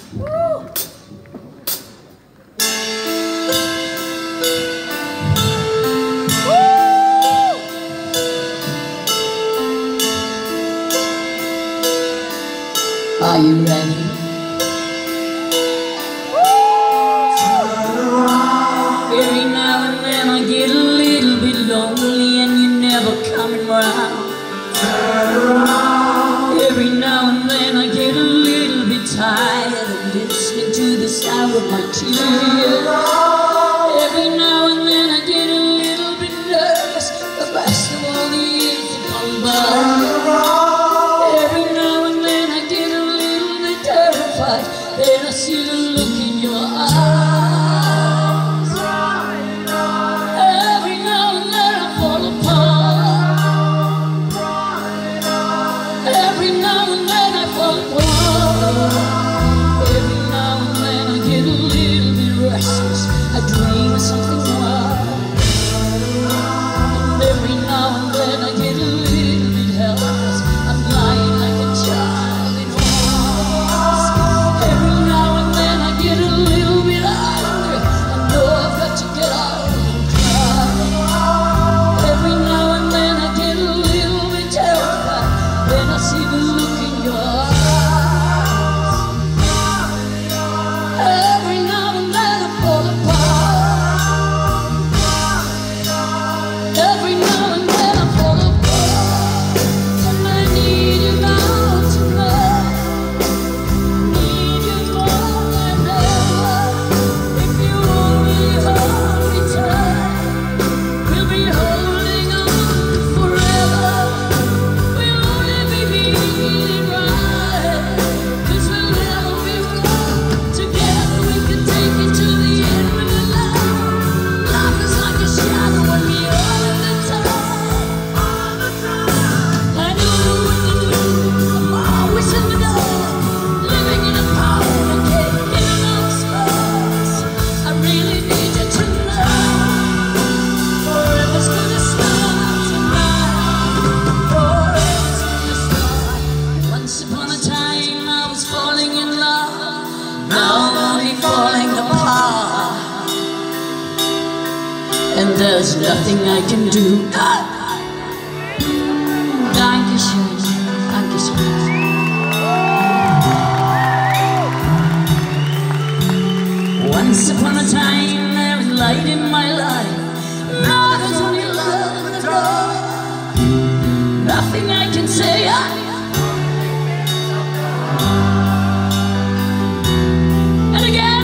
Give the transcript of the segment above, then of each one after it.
Are you ready? Every now and then I get a little bit lonely and you're never coming round. Every now and then I get a little bit tired of listening to the sound of my tears. Every now and then I get a little bit nervous, the best of all the years have gone by. Then I see the look in your eyes. Every now and then I fall apart. Every now and then I fall apart. Every now and then I get a little bit restless. I dream of something wild. And every now and then I get a little bit helpless. I'm lying like a child. And there's nothing I can do. Dankeschön, Dankeschön. Once upon a time there was light in my life. Now there's only love in the dark. Nothing I can say. And again.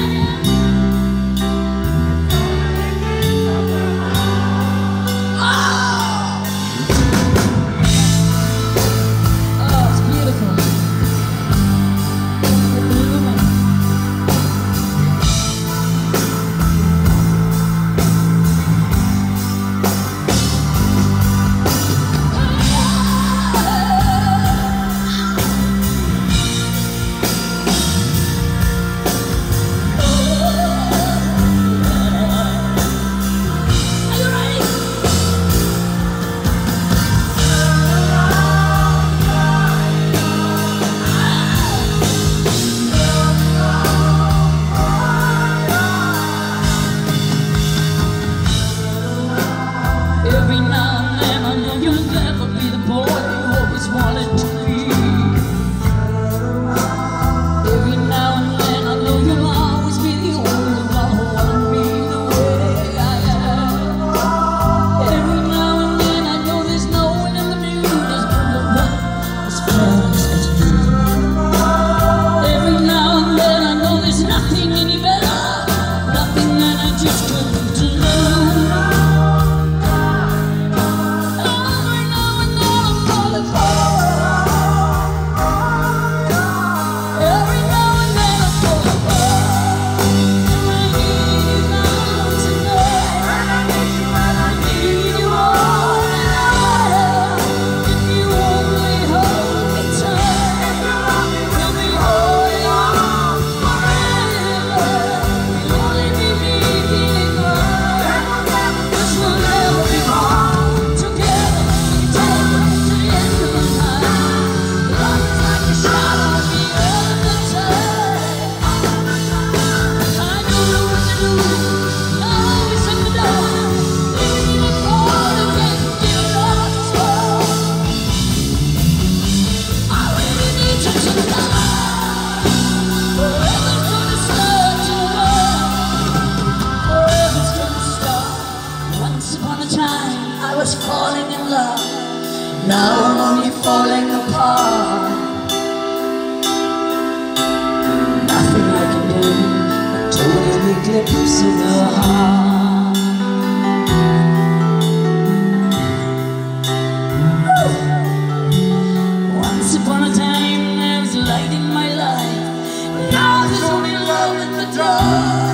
Oh! glimpse of your heart. Once upon a time there was light in my life, now there's only love in the dark.